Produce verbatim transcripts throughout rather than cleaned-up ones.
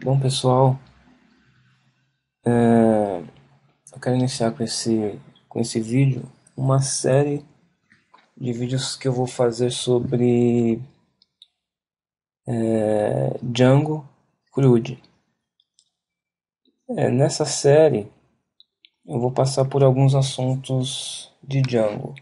Bom, pessoal, é, eu quero iniciar com esse, com esse vídeo uma série de vídeos que eu vou fazer sobre é, Django Crude. É, nessa série, eu vou passar por alguns assuntos de Django.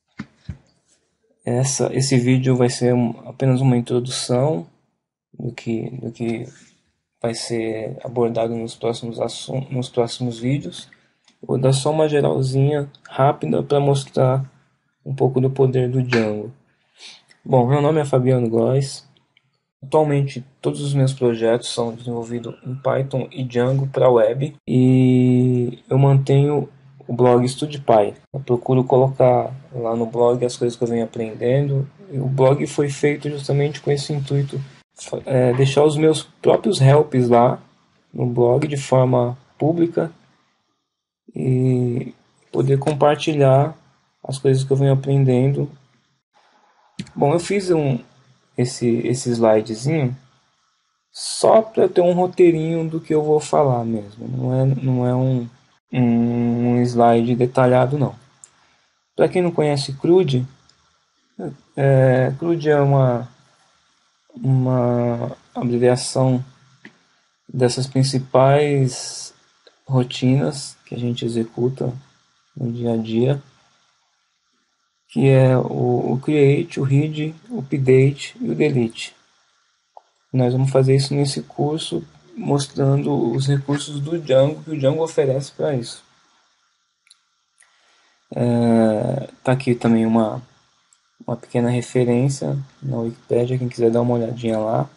Essa, esse vídeo vai ser um- apenas uma introdução do que, do que vai ser abordado nos próximos, assun- nos próximos vídeos. Vou dar só uma geralzinha rápida para mostrar um pouco do poder do Django. Bom, meu nome é Fabiano Góes. Atualmente, todos os meus projetos são desenvolvidos em Python e Django para web e eu mantenho o blog StudPy. Eu procuro colocar lá no blog as coisas que eu venho aprendendo. E o blog foi feito justamente com esse intuito, é, deixar os meus próprios helps lá no blog de forma pública e poder compartilhar as coisas que eu venho aprendendo. Bom, eu fiz um, esse, esse slidezinho só para ter um roteirinho do que eu vou falar mesmo. Não é, não é um, um, um slide detalhado, não. Para quem não conhece CRUD, é, CRUD é uma, uma abreviação dessas principais rotinas que a gente executa no dia a dia, que é o, o create, o read, o update e o delete. Nós vamos fazer isso nesse curso, mostrando os recursos do Django que o Django oferece para isso. Está aqui também uma, uma pequena referência na Wikipédia, quem quiser dar uma olhadinha lá.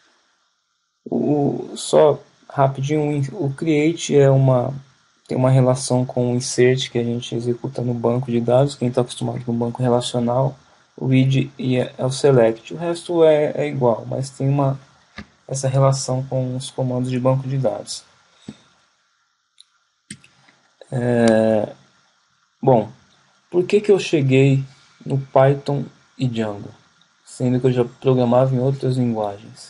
O, só rapidinho, o create é uma, tem uma relação com o insert que a gente executa no banco de dados, quem está acostumado com o banco relacional. O read é o select, o resto é, é igual, mas tem uma, essa relação com os comandos de banco de dados. Bom, por que, que eu cheguei no Python e Django, sendo que eu já programava em outras linguagens?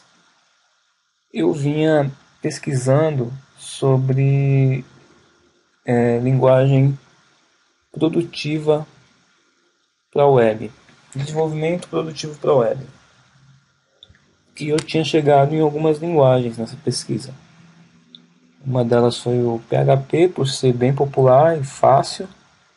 Eu vinha pesquisando sobre é, linguagem produtiva para a web, desenvolvimento produtivo para a web, que eu tinha chegado em algumas linguagens nessa pesquisa. Uma delas foi o P H P, por ser bem popular e fácil.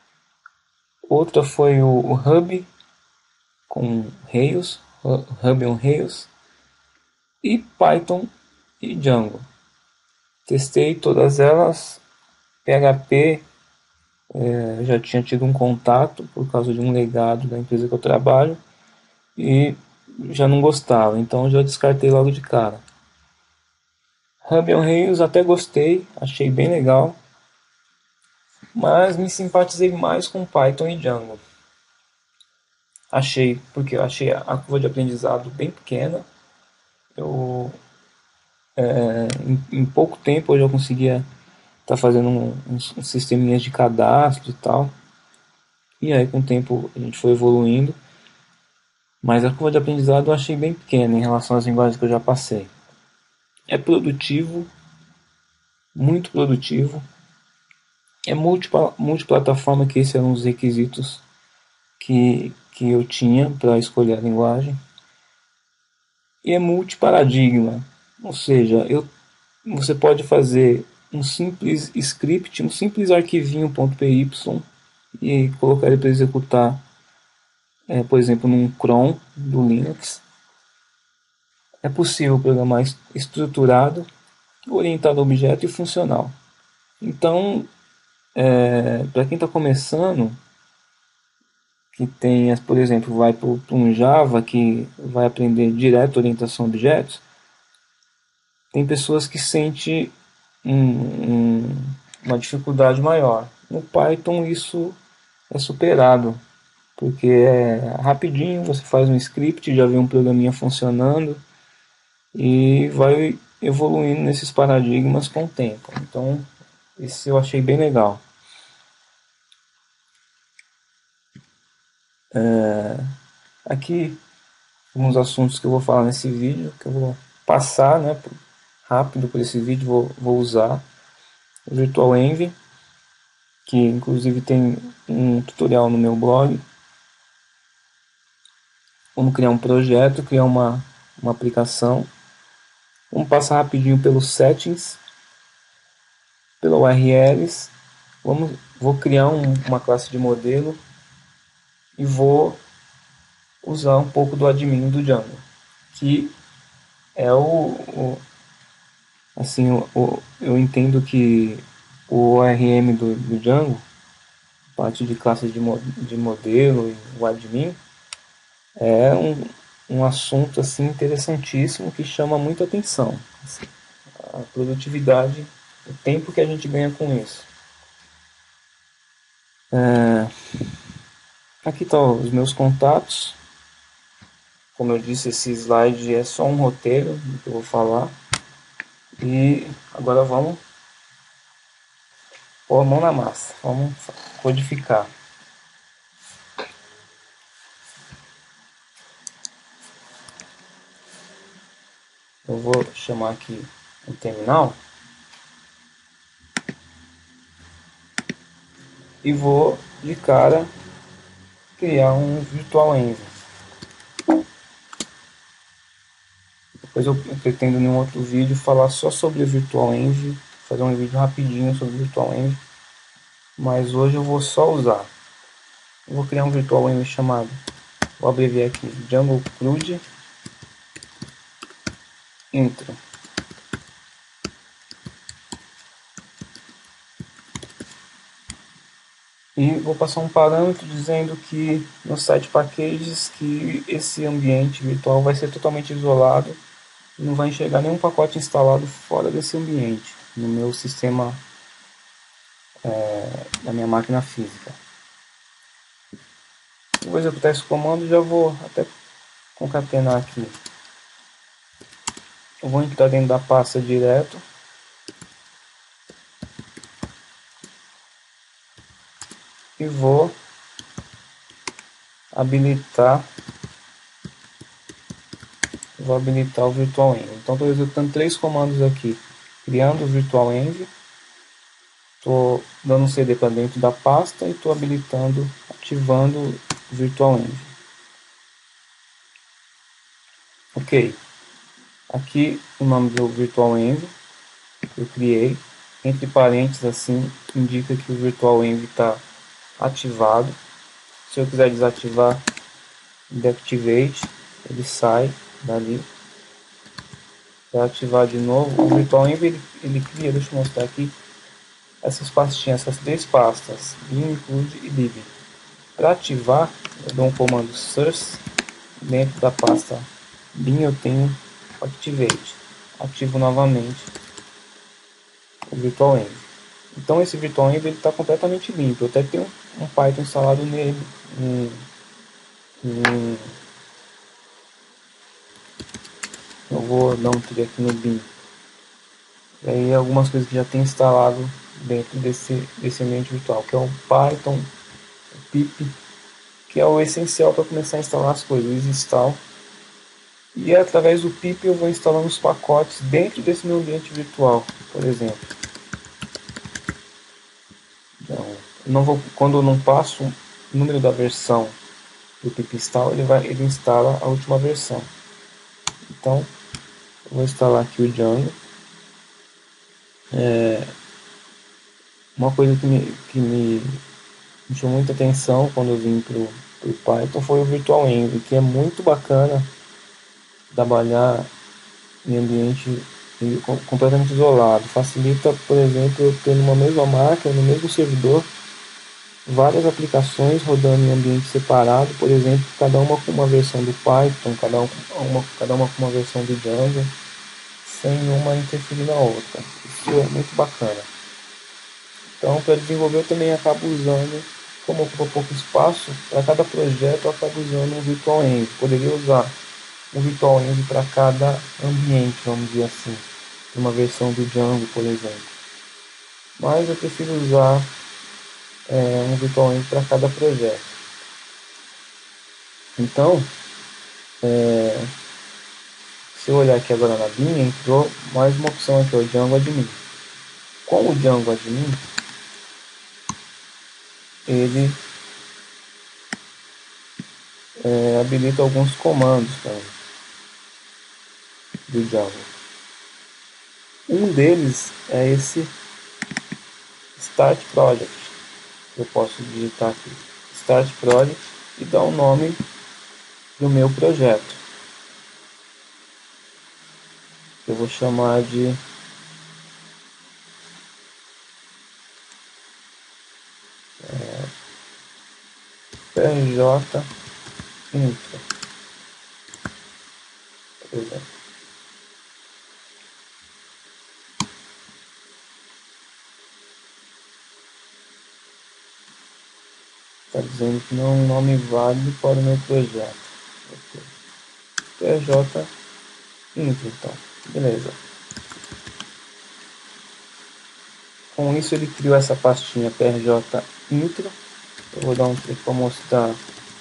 Outra foi o, o Ruby, com Rails, Ruby on Rails. E Python e Django. Testei todas elas. P H P, é, já tinha tido um contato por causa de um legado da empresa que eu trabalho e já não gostava, então já descartei logo de cara. Ruby on Rails até gostei, achei bem legal, mas me simpatizei mais com Python e Django. Achei, porque eu achei a curva de aprendizado bem pequena. Eu, é, em, em pouco tempo eu já conseguia estar fazendo um, uns, uns sisteminhas de cadastro e tal. E aí com o tempo a gente foi evoluindo. Mas a curva de aprendizado eu achei bem pequena em relação às linguagens que eu já passei. É produtivo, muito produtivo. É multiplataforma, que esses eram os requisitos que, que eu tinha para escolher a linguagem. E é multiparadigma, ou seja, eu, você pode fazer um simples script, um simples arquivinho .py e colocar ele para executar, é, por exemplo, num cron do Linux. É possível programar estruturado, orientado a objeto e funcional. Então, é, para quem está começando, que tem, por exemplo, vai para um Java que vai aprender direto orientação a objetos, tem pessoas que sentem um, um, uma dificuldade maior. No Python isso é superado, porque é rapidinho, você faz um script, já vê um programinha funcionando e vai evoluindo nesses paradigmas com o tempo. Então, esse eu achei bem legal. Aqui, alguns assuntos que eu vou falar nesse vídeo, que eu vou passar, né, rápido para esse vídeo, vou, vou usar o Virtual Env, que inclusive tem um tutorial no meu blog. Vamos criar um projeto, criar uma, uma aplicação. Vamos passar rapidinho pelos settings, pela U R Ls. Vamos, vou criar um, uma classe de modelo e vou usar um pouco do admin do Django, que é o, o assim, o, o, eu entendo que o O R M do, do Django, parte de classe de, mo, de modelo e o admin, é um, um assunto assim interessantíssimo que chama muita atenção. Assim, a produtividade, o tempo que a gente ganha com isso. É, aqui estão os meus contatos. Como eu disse, esse slide é só um roteiro do que eu vou falar. E agora vamos pôr a mão na massa, vamos codificar. Eu vou chamar aqui um terminal e vou de cara criar um Virtual Env. Depois eu pretendo em um outro vídeo falar só sobre o Virtual Env, fazer um vídeo rapidinho sobre o Virtual Env, mas hoje eu vou só usar. Eu vou criar um Virtual Env chamado, vou abreviar aqui, Django Crude Intro. E vou passar um parâmetro dizendo que no site packages que esse ambiente virtual vai ser totalmente isolado e não vai enxergar nenhum pacote instalado fora desse ambiente no meu sistema, é, na minha máquina física. Eu vou executar esse comando e já vou até concatenar aqui. Eu vou entrar dentro da pasta direto. E vou habilitar vou habilitar o Virtual Env. Então estou executando três comandos aqui, criando o Virtual Env, estou dando um C D para dentro da pasta e estou habilitando, ativando o Virtual Env. Ok, aqui o nome do Virtual Env eu criei, entre parênteses assim, indica que o Virtual Env está ativado. Se eu quiser desativar, deactivate, ele sai dali. Para ativar de novo, o Virtual Env ele, ele cria, deixa eu mostrar aqui, essas pastinhas, essas três pastas, bin, include e lib. Para ativar, eu dou um comando source, dentro da pasta bin eu tenho activate, ativo novamente o Virtual Env. Então esse Virtual Env está completamente limpo, eu até tenho um Python instalado nele, um, um, eu vou dar um clique aqui no bin. E aí algumas coisas que já tem instalado dentro desse, desse ambiente virtual, que é o Python, o pip, que é o essencial para começar a instalar as coisas, o install. E através do pip eu vou instalando os pacotes dentro desse meu ambiente virtual, por exemplo. Então, eu não vou, quando eu não passo o número da versão do pip install, ele, vai, ele instala a última versão. Então, eu vou instalar aqui o Django. É, uma coisa que me, que me me chamou muita atenção quando eu vim para o Python foi o Virtual Env, que é muito bacana trabalhar em ambiente completamente isolado. Facilita, por exemplo, eu ter numa mesma máquina, no mesmo servidor, várias aplicações rodando em ambiente separado, por exemplo, cada uma com uma versão do Python, cada uma, cada uma com uma versão do Django, sem uma interferir na outra. Isso é muito bacana. Então, para desenvolver, eu também acabo usando, como ocupa pouco espaço, para cada projeto eu acabo usando um Virtual Env. Poderia usar um Virtual Env para cada ambiente, vamos dizer assim, uma versão do Django, por exemplo. Mas eu prefiro usar é, um Virtual Env para cada projeto. Então, é, Se eu olhar aqui agora na linha, entrou mais uma opção aqui, o Django Admin. Com o Django Admin, ele é, habilita alguns comandos também do Django. Um deles é esse Start Project. Eu posso digitar aqui Start Project e dar o nome do meu projeto. Eu vou chamar de é, P J Infra, por exemplo. Está dizendo que não é um nome válido para o meu projeto. Okay. P J Infra, então. Beleza. Com isso ele criou essa pastinha P R J Intro. Eu vou dar um clique para mostrar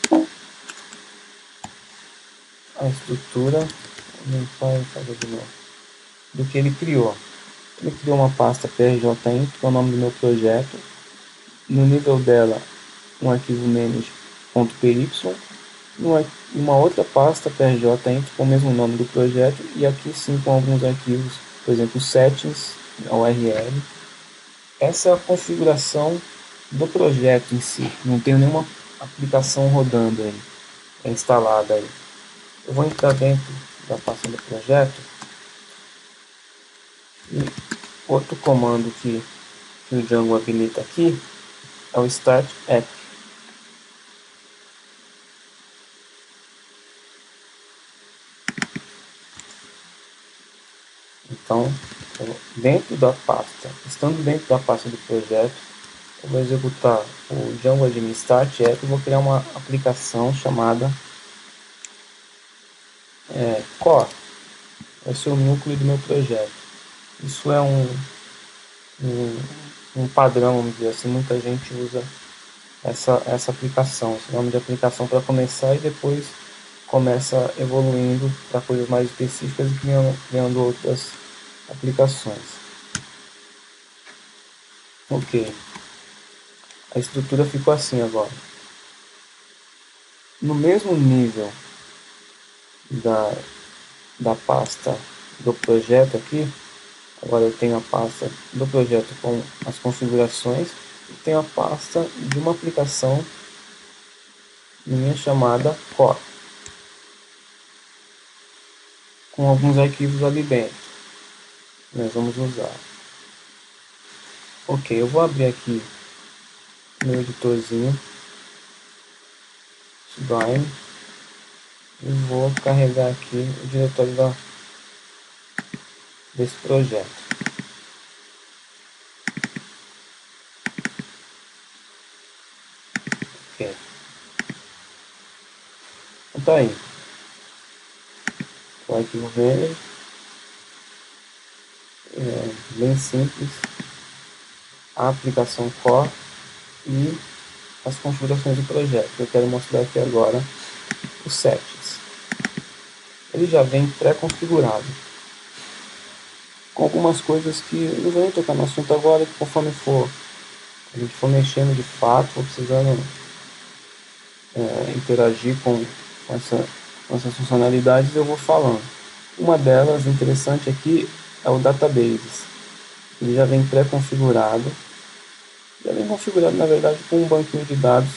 a estrutura. Limpar e fazer de novo. Do que ele criou. Ele criou uma pasta P R J Intro, que é o nome do meu projeto. No nível dela, um arquivo manage.py, uma outra pasta P R J Intro com o mesmo nome do projeto, e aqui sim com alguns arquivos, por exemplo, settings, U R L. Essa é a configuração do projeto em si, não tenho nenhuma aplicação rodando aí, é instalada aí. Eu vou entrar dentro da pasta do projeto, e outro comando que, que o Django habilita aqui é o Start App. Então, dentro da pasta, estando dentro da pasta do projeto, eu vou executar o Django Admin Start App e vou criar uma aplicação chamada é, Core. Vai ser o núcleo do meu projeto. Isso é um, um, um padrão, vamos dizer assim, muita gente usa essa, essa aplicação, esse nome de aplicação para começar e depois começa evoluindo para coisas mais específicas e criando, criando outras aplicações. Ok, a estrutura ficou assim agora. No mesmo nível da, da pasta do projeto aqui, agora eu tenho a pasta do projeto com as configurações e tenho a pasta de uma aplicação minha chamada Core, com alguns arquivos ali dentro que nós vamos usar. Ok, eu vou abrir aqui meu editorzinho Sublime e vou carregar aqui o diretório da, desse projeto. Ok, então tá aí o arquivo verde, é bem simples, a aplicação Core e as configurações do projeto. Eu quero mostrar aqui agora os settings. Ele já vem pré-configurado, com algumas coisas que não vou nem tocar no assunto agora, que conforme for a gente for mexendo de fato, for precisando é, interagir com, com, essa, com essas funcionalidades, eu vou falando. Uma delas, interessante aqui, é o Databases. Ele já vem pré-configurado, já vem configurado na verdade com um banquinho de dados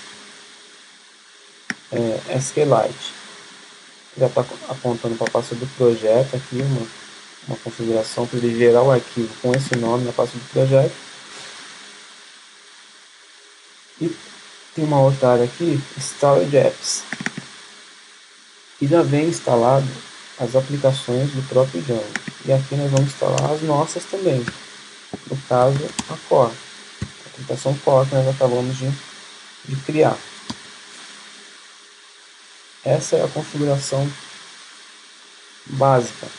é, SQLite. Já está apontando para a pasta do projeto aqui, uma, uma configuração para ele gerar o arquivo com esse nome na pasta do projeto. E tem uma outra área aqui, Storage Apps, que já vem instalado as aplicações do próprio Django. E aqui nós vamos instalar as nossas também, no caso a Core, a aplicação Core que nós acabamos de, de criar. Essa é a configuração básica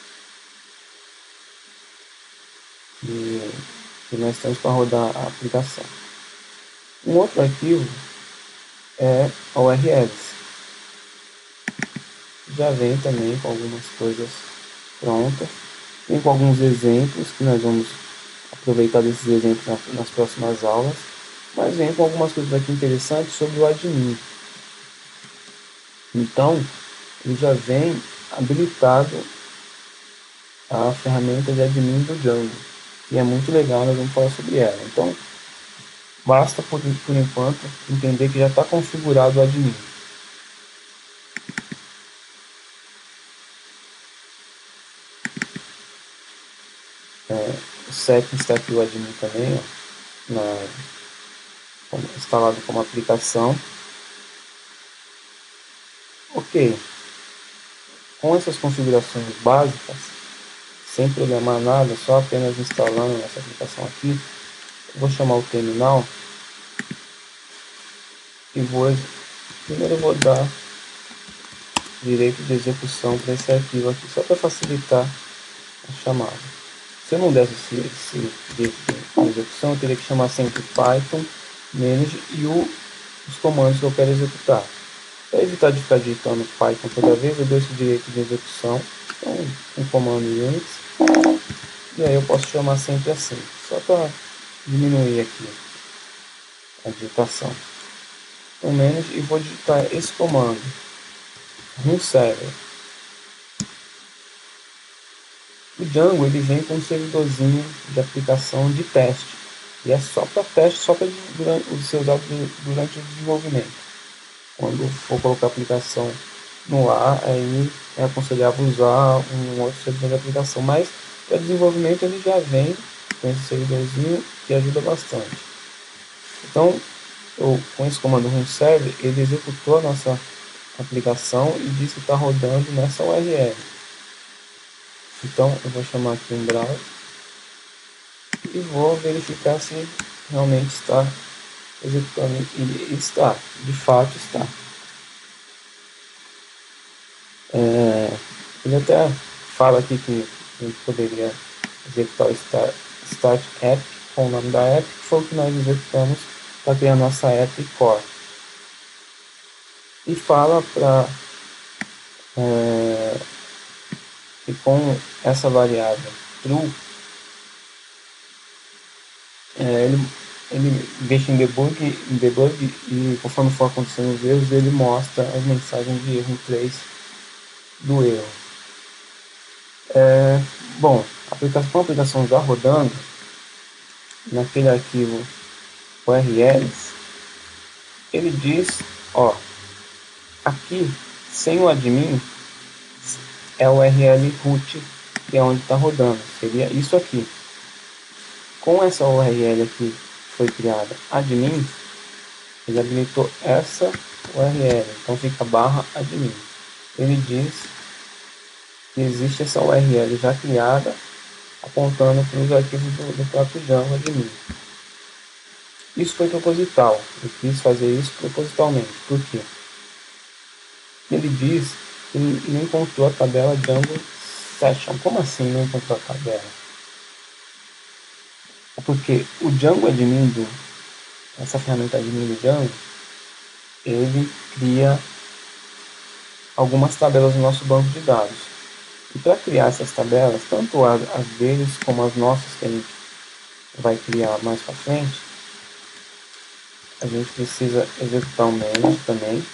que, que nós temos para rodar a aplicação. Um outro arquivo é a U R Ls. já vem também com algumas coisas prontas, vem com alguns exemplos que nós vamos aproveitar desses exemplos nas próximas aulas, mas vem com algumas coisas aqui interessantes sobre o admin. Então, ele já vem habilitado a ferramenta de admin do Django, e é muito legal, nós vamos falar sobre ela. Então, basta por, por enquanto entender que já está configurado o admin. É, o settings está aqui o admin também, ó, na, como, instalado como aplicação. Ok, com essas configurações básicas, sem programar nada, só apenas instalando essa aplicação aqui, eu vou chamar o terminal e vou, primeiro eu vou dar direito de execução para esse arquivo aqui, só para facilitar a chamada. Se eu não desse esse, esse direito de execução, eu teria que chamar sempre Python, manage e o, os comandos que eu quero executar. Para evitar de ficar digitando Python toda vez, eu dou esse direito de execução, então um comando Unix, e aí eu posso chamar sempre assim, só para diminuir aqui a digitação. Então manage e vou digitar esse comando, run server. O Django ele vem com um servidorzinho de aplicação de teste, e é só para teste, só para ser usado durante o desenvolvimento. Quando for colocar a aplicação no ar, aí é aconselhável usar um outro servidor de aplicação, mas para desenvolvimento ele já vem com esse servidorzinho que ajuda bastante. Então, eu, com esse comando run server, ele executou a nossa aplicação e disse que está rodando nessa U R L. Então, eu vou chamar aqui um browser e vou verificar se realmente está executando. E está, de fato está. É, ele até fala aqui que a gente poderia executar o start, start app com o nome da app, que foi o que nós executamos para criar a nossa app core. E fala para é, que com essa variável true, é, ele, ele deixa em debug, em debug e conforme for acontecendo os erros, ele mostra as mensagens de erro três do erro. É, bom, a aplicação, com a aplicação já rodando, naquele arquivo U R Ls, ele diz, ó, aqui, sem o admin, é o U R L root, que é onde está rodando, seria isso aqui. Com essa U R L aqui, que foi criada admin, ele habilitou essa U R L, então fica barra admin. Ele diz que existe essa U R L já criada, apontando para os arquivos do, do próprio Django admin. Isso foi proposital, eu quis fazer isso propositalmente, por quê? Ele diz que não encontrou a tabela Django Session. Como assim não encontrou a tabela? É porque o Django admin, do, essa ferramenta admin do Django, ele cria algumas tabelas no nosso banco de dados. E para criar essas tabelas, tanto as, as deles como as nossas que a gente vai criar mais para frente, a gente precisa executar um manage também,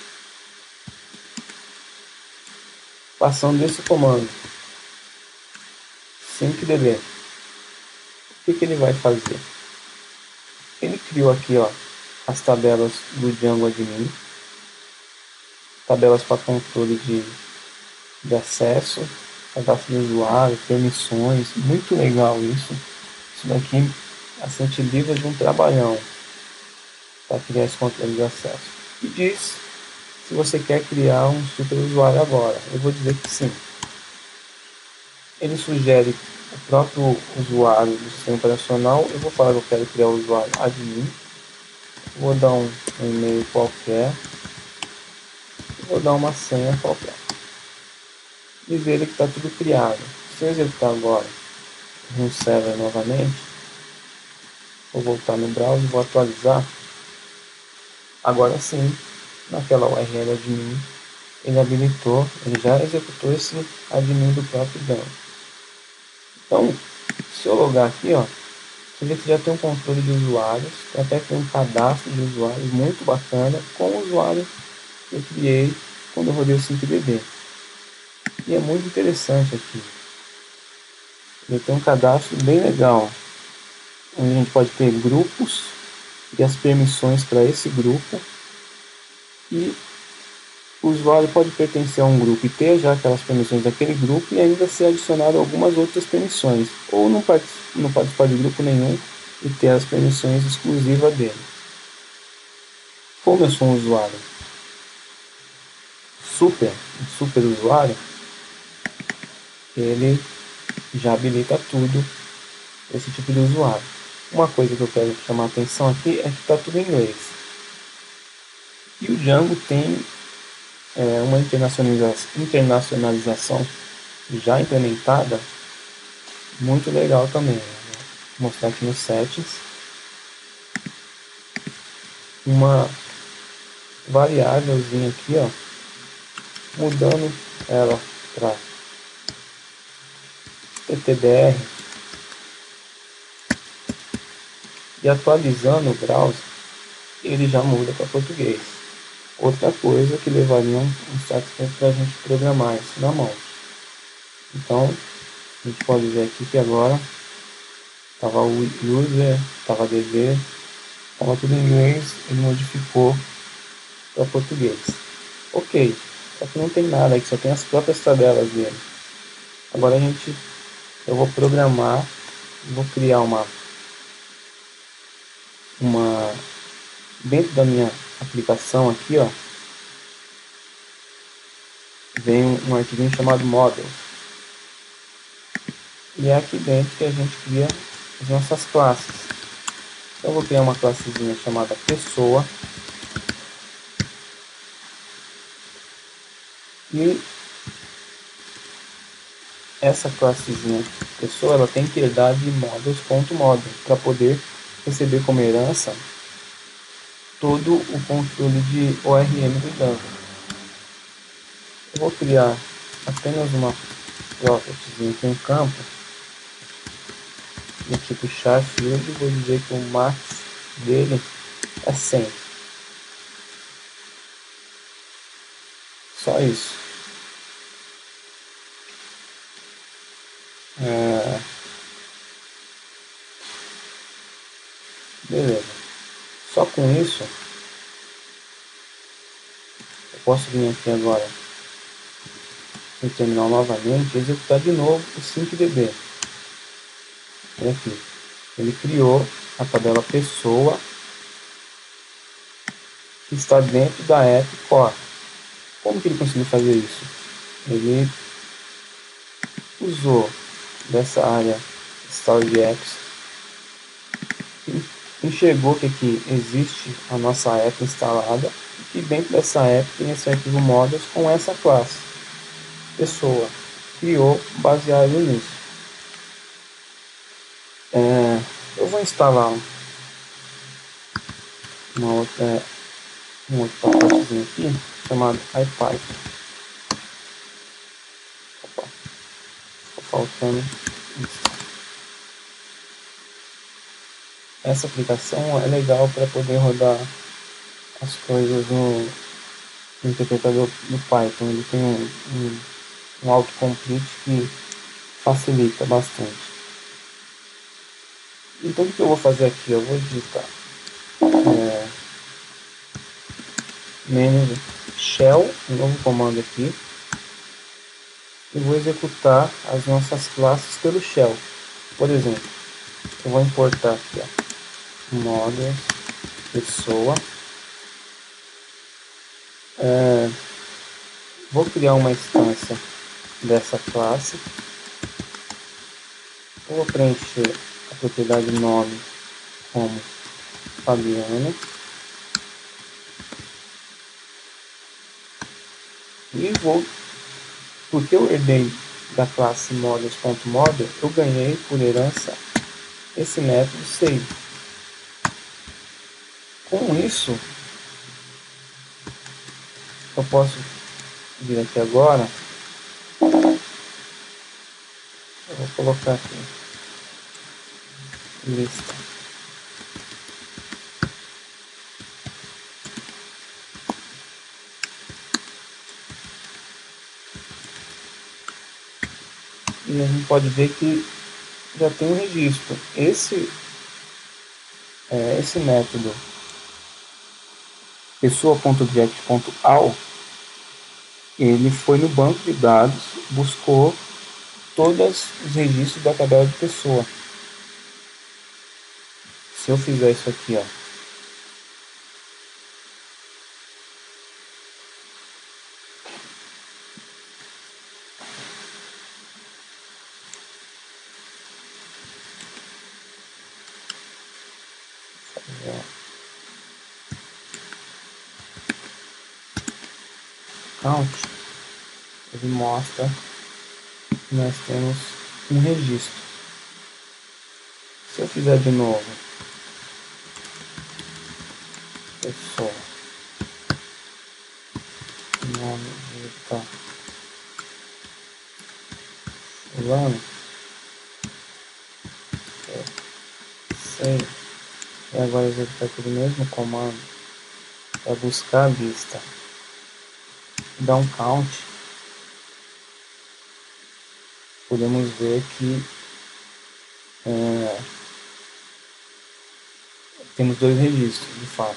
passando desse comando syncdb. O que, que ele vai fazer? Ele criou aqui, ó, as tabelas do Django admin, tabelas para controle de, de acesso, cadastro de usuário, permissões, muito legal isso. Isso daqui a gente livra de um trabalhão para criar esse controle de acesso. E diz se você quer criar um super usuário agora. Eu vou dizer que sim. Ele sugere o próprio usuário do sistema operacional. Eu vou falar que eu quero criar o usuário admin. Vou dar um, um e-mail qualquer. Vou dar uma senha qualquer. Dizer ele que está tudo criado. Se eu executar agora no server novamente, vou voltar no browser e vou atualizar. Agora sim, naquela U R L admin, ele habilitou, ele já executou esse admin do próprio Django. Então, se eu logar aqui, ó, você vê que já tem um controle de usuários, até tem um cadastro de usuários muito bacana com o usuário que eu criei quando eu rodei o cinco D B. E é muito interessante aqui. Ele tem um cadastro bem legal, onde a gente pode ter grupos e as permissões para esse grupo, e o usuário pode pertencer a um grupo e ter já aquelas permissões daquele grupo e ainda ser adicionado algumas outras permissões, ou não, part não participar de grupo nenhum e ter as permissões exclusivas dele. Como eu sou um usuário super, um super usuário, ele já habilita tudo esse tipo de usuário. Uma coisa que eu quero chamar a atenção aqui é que está tudo em inglês. E o Django tem é, uma internacionalização, internacionalização já implementada, muito legal também. Vou mostrar aqui nos settings uma variávelzinha aqui, ó, mudando ela para T T B R e atualizando o browser, ele já muda para português. Outra coisa que levaria um, um certo tempo para a gente programar isso na mão. Então, a gente pode ver aqui que agora estava o user, estava D B, estava tudo em inglês, ele modificou para português. Ok, só que não tem nada aqui, só tem as próprias tabelas dele. Agora a gente, eu vou programar, vou criar uma, uma dentro da minha aplicação aqui, ó, vem um, um arquivinho chamado model. E é aqui dentro que a gente cria as nossas classes. Então eu vou criar uma classezinha chamada pessoa. E essa classezinha pessoa, ela tem que herdar de models.model para poder receber como herança todo o controle de O R M do Django. Eu vou criar apenas uma propertyzinha aqui, um campo do tipo char field, e vou dizer que o max dele é cem. Só isso. É... Beleza. Só com isso, eu posso vir aqui agora no terminal novamente e executar de novo o cinco D B. Olha aqui. Ele criou a tabela pessoa que está dentro da app core. Como que ele conseguiu fazer isso? Ele usou dessa área Storage Apps, enxergou que aqui existe a nossa app instalada e que dentro dessa app tem esse arquivo models com essa classe pessoa. Criou baseado nisso. É, eu vou instalar uma outra, um outro pacotezinho aqui chamado IPython. Opa, ficou faltando isso. Essa aplicação é legal para poder rodar as coisas no, no interpretador do Python. Ele tem um, um, um autocomplete que facilita bastante. Então o que eu vou fazer aqui? Eu vou digitar é, menu shell, um novo comando aqui, e vou executar as nossas classes pelo shell. Por exemplo, eu vou importar aqui, ó, models, pessoa. É, vou criar uma instância dessa classe. Eu vou preencher a propriedade nome como Fabiano. E vou, porque eu herdei da classe models.model, eu ganhei por herança esse método save. Com isso, eu posso vir aqui agora, eu vou colocar aqui, lista. E a gente pode ver que já tem um registro. Esse, é, esse método pessoa.object.all, ele foi no banco de dados, buscou todos os registros da tabela de pessoa. Se eu fizer isso aqui, ó, count, ele mostra que nós temos um registro. Se eu fizer de novo, pessoa, nome, digital, fulano, save, e agora executar aquele mesmo comando para buscar a lista, dar um count, podemos ver que é, temos dois registros, de fato.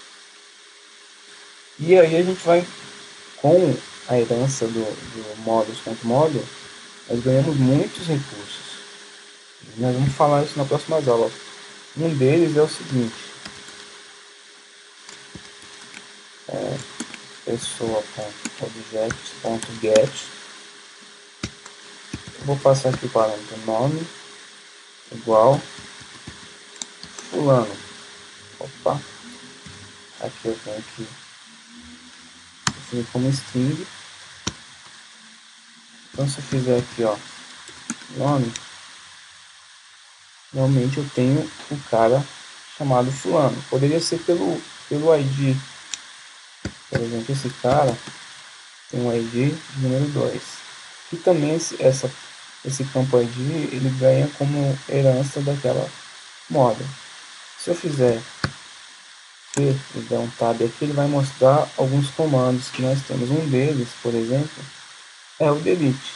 E aí a gente vai, com a herança do, do modules.module, nós ganhamos muitos recursos. Nós vamos falar isso na próxima aula. Um deles é o seguinte: é pessoa.object.get. Vou passar aqui o parâmetro nome igual fulano. Opa, aqui eu tenho que definir como string. Então se eu fizer aqui, ó, nome, normalmente eu tenho o cara chamado fulano. Poderia ser pelo, pelo I D. Por exemplo, esse cara tem um I D número dois. E também esse, essa, esse campo I D ele ganha como herança daquela model. Se eu fizer P e der um tab aqui, ele vai mostrar alguns comandos que nós temos. Um deles, por exemplo, é o delete.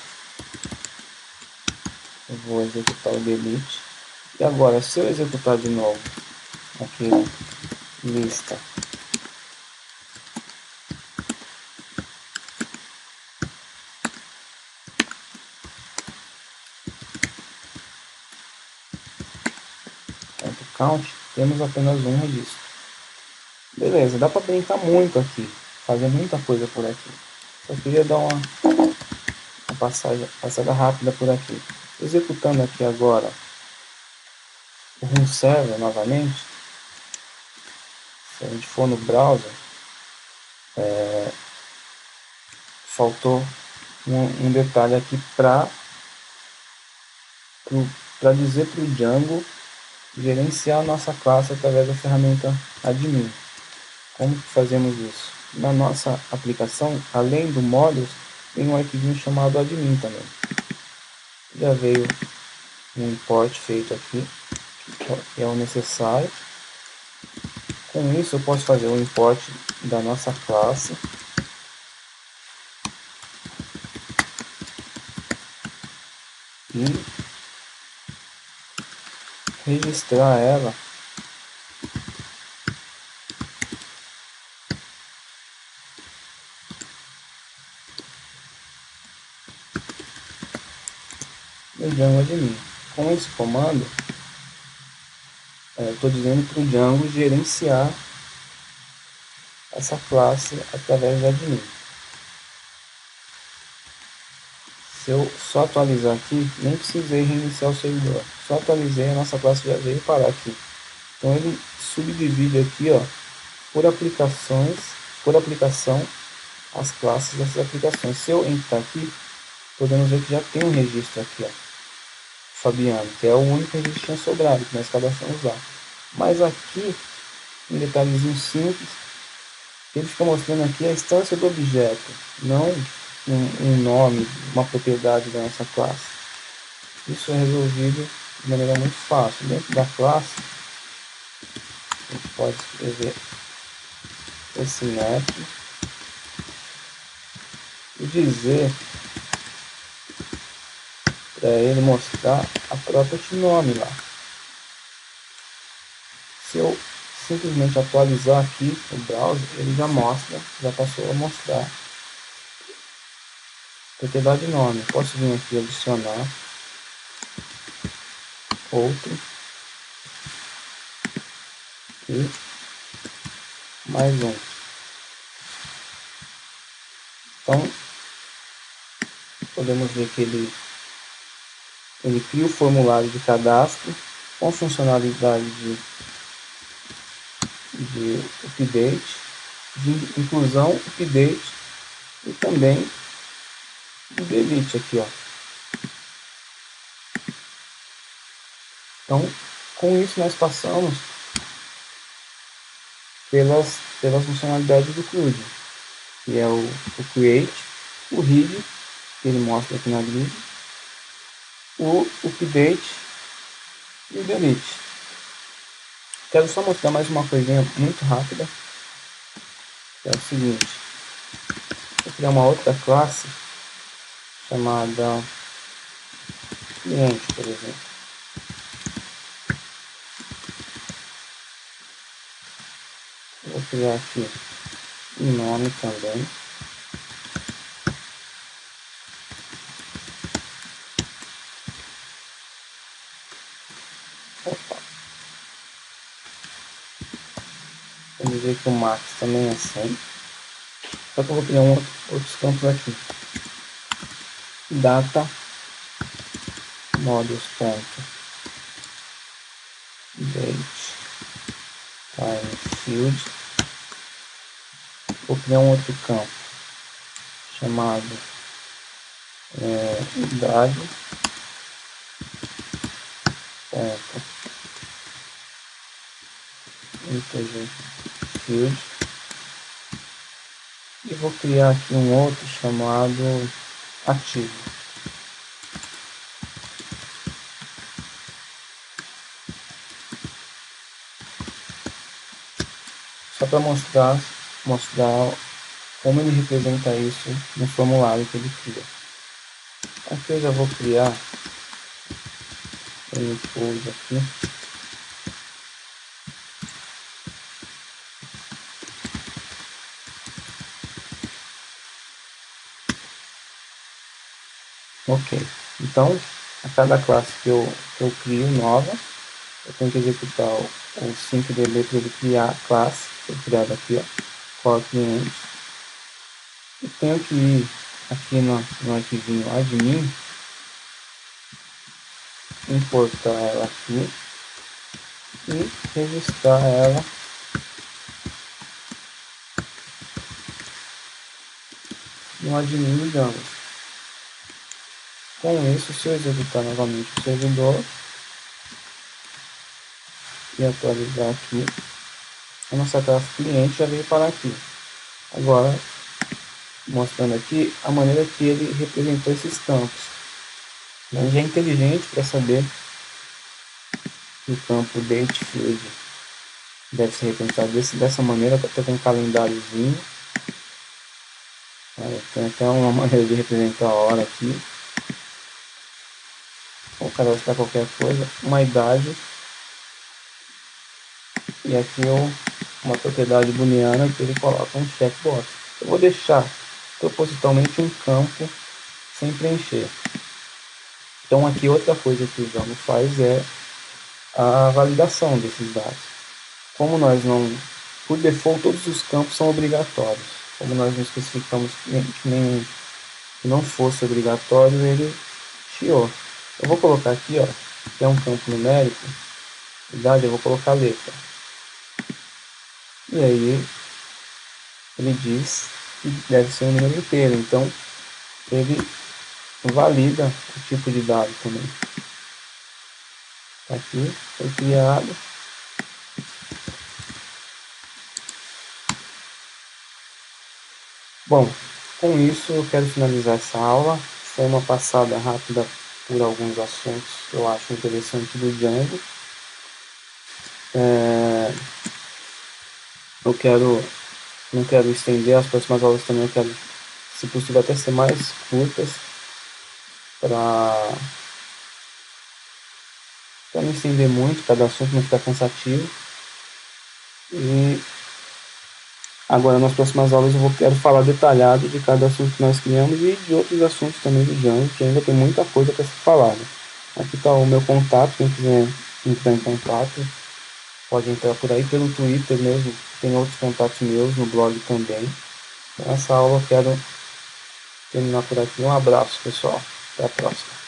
Eu vou executar o delete. E agora, se eu executar de novo aqui, lista, count, temos apenas um registro. Beleza, dá para brincar muito aqui, fazer muita coisa por aqui. Só queria dar uma, uma passagem, passada rápida por aqui. Executando aqui agora o run server novamente, se a gente for no browser, é, faltou um, um detalhe aqui para para dizer para o Django gerenciar a nossa classe através da ferramenta admin. Como que fazemos isso? Na nossa aplicação, além do modules, tem um arquivinho chamado admin também. Já veio um import feito aqui, que é o necessário. Com isso eu posso fazer o import da nossa classe e registrar ela no Django admin. Com esse comando, eu estou dizendo para o Django gerenciar essa classe através do admin. Se eu só atualizar aqui, nem precisei reiniciar o servidor. Só atualizei, a nossa classe já veio parar aqui. Então ele subdivide aqui, ó, por aplicações, por aplicação, as classes dessas aplicações. Se eu entrar aqui, podemos ver que já tem um registro aqui, ó, Fabiano, que é o único registro que tinha sobrado, que nós cadastramos lá. Mas aqui, um detalhezinho simples, Ele fica mostrando aqui a instância do objeto, não um, um nome, uma propriedade da nossa classe. Isso é resolvido de maneira muito fácil. Dentro da classe, a gente pode escrever esse método e dizer para ele mostrar a property nome lá. Se eu simplesmente atualizar aqui o browser, ele já mostra, já passou a mostrar propriedade nome. Posso vir aqui adicionar outro e mais um. Então podemos ver que ele, ele cria o formulário de cadastro com funcionalidade de, de update, de inclusão, update e também de delete aqui, ó. Então, com isso nós passamos pelas, pelas funcionalidades do CRUD, que é o, o create, o read, que ele mostra aqui na grid, o update e o delete. Quero só mostrar mais uma coisinha muito rápida, que é o seguinte: vou criar uma outra classe chamada cliente, por exemplo. Vou criar aqui um nome também. Opa. Vamos ver que o Max também é assim. Só que eu vou criar um outro, outros campos aqui. Data models ponto date time field. Vou criar um outro campo chamado é, idade ponto integer field. E vou criar aqui um outro chamado ativo. Só para mostrar, mostrar como ele representa isso no formulário que ele cria. Aqui eu já vou criar um code aqui. Ok, então a cada classe que eu, que eu crio nova, eu tenho que executar o, o cinco D B para ele criar a classe, que foi criado aqui, ó, for cliente. E tenho que ir aqui no, no arquivinho admin, importar ela aqui e registrar ela no admin, digamos. Com isso, se eu executar novamente o servidor e atualizar aqui, a nossa classe cliente já veio parar aqui. Agora, mostrando aqui a maneira que ele representou esses campos. Ele é inteligente para saber que o campo date field deve ser representado desse, dessa maneira, até tem um calendáriozinho. Tem até uma maneira de representar a hora aqui. Vou cadastrar qualquer coisa, uma idade. E aqui eu, uma propriedade booleana que ele coloca um checkbox. Eu vou deixar propositalmente um campo sem preencher. Então aqui outra coisa que o Java faz é a validação desses dados. Como nós não, por default todos os campos são obrigatórios. Como nós não especificamos que nenhum que não fosse obrigatório, ele chiou. Eu vou colocar aqui, ó, que é um campo numérico, idade, eu vou colocar letra. E aí ele diz que deve ser um número inteiro, então ele valida o tipo de dado também. Aqui foi criado. Bom, com isso eu quero finalizar essa aula. Foi uma passada rápida por alguns assuntos que eu acho interessante do Django. É, eu quero, não quero estender, as próximas aulas também eu quero, se possível, até ser mais curtas, para não estender muito, cada assunto não ficar cansativo. E agora nas próximas aulas eu vou, quero falar detalhado de cada assunto que nós criamos e de outros assuntos também do Django, que ainda tem muita coisa para ser falada. Aqui está o meu contato, quem quiser entrar em contato, pode entrar por aí pelo Twitter mesmo, tem outros contatos meus no blog também. Então, essa aula eu quero terminar por aqui. Um abraço, pessoal. Até a próxima.